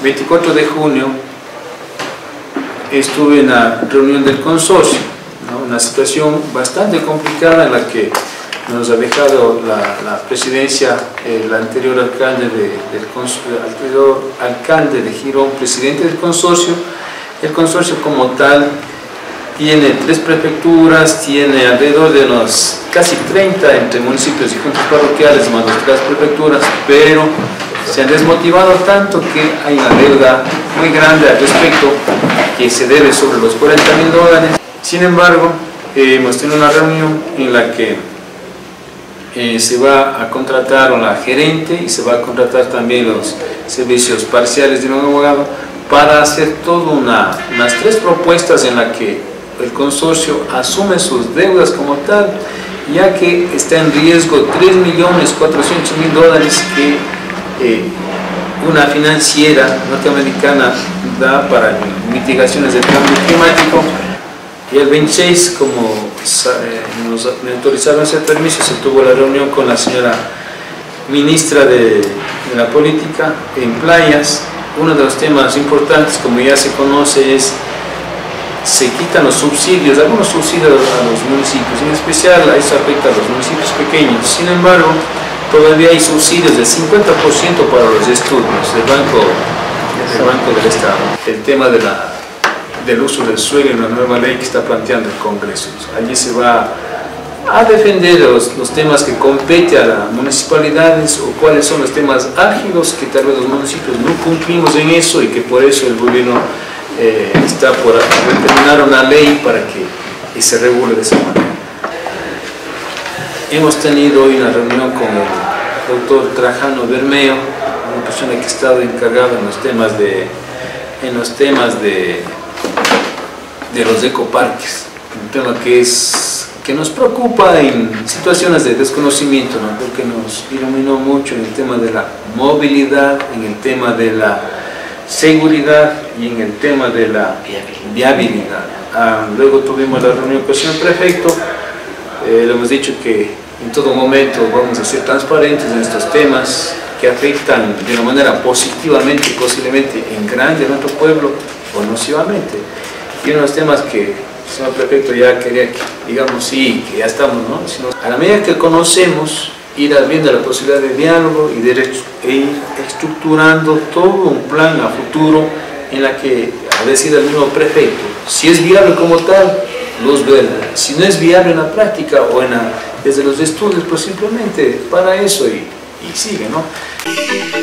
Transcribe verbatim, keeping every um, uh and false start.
veinticuatro de junio estuve en la reunión del consorcio, ¿no? Una situación bastante complicada en la que nos ha dejado la, la presidencia el anterior alcalde de, del el anterior alcalde de Girón, presidente del consorcio. El consorcio como tal tiene tres prefecturas, tiene alrededor de unos casi treinta entre municipios y juntas parroquiales, más las tres prefecturas, pero se han desmotivado tanto que hay una deuda muy grande al respecto que se debe sobre los cuarenta mil dólares. Sin embargo, eh, hemos tenido una reunión en la que eh, se va a contratar a la gerente y se va a contratar también los servicios parciales de un abogado para hacer todas una, unas tres propuestas en las que el consorcio asume sus deudas como tal, ya que está en riesgo tres millones cuatrocientos mil dólares que eh, una financiera norteamericana da para mitigaciones del cambio climático. Y el veintiséis, como eh, nos autorizaron ese permiso, se tuvo la reunión con la señora ministra de, de la política en playas. Uno de los temas importantes, como ya se conoce, es se quitan los subsidios, algunos subsidios a los municipios, en especial a eso afecta a los municipios pequeños. Sin embargo, todavía hay subsidios del cincuenta por ciento para los estudios del Banco, del Banco del Estado. El tema de la, del uso del suelo en la nueva ley que está planteando el Congreso. Allí se va a defender los, los temas que competen a las municipalidades o cuáles son los temas álgidos que tal vez los municipios no cumplimos en eso y que por eso el gobierno eh, está por determinar una ley para que se regule de esa manera. Hemos tenido hoy una reunión con el doctor Trajano Bermeo, una persona que ha estado encargada en los temas de, en los temas de, de los ecoparques, un tema que es que nos preocupa en situaciones de desconocimiento, ¿no? Porque nos iluminó mucho en el tema de la movilidad, en el tema de la seguridad y en el tema de la viabilidad. Ah, luego tuvimos la reunión con el señor prefecto, eh, le hemos dicho que en todo momento vamos a ser transparentes en estos temas que afectan de una manera positivamente, posiblemente en grande a nuestro pueblo o nocivamente. Y uno de los temas que el señor prefecto ya quería que, digamos, sí, que ya estamos, ¿no? Sino, a la medida que conocemos, ir viendo la posibilidad de diálogo y de ir estructurando todo un plan a futuro en la que ha decidido el mismo prefecto. Si es viable como tal, luz verde. Si no es viable en la práctica o en la, desde los estudios, pues simplemente para eso y, y sigue, ¿no?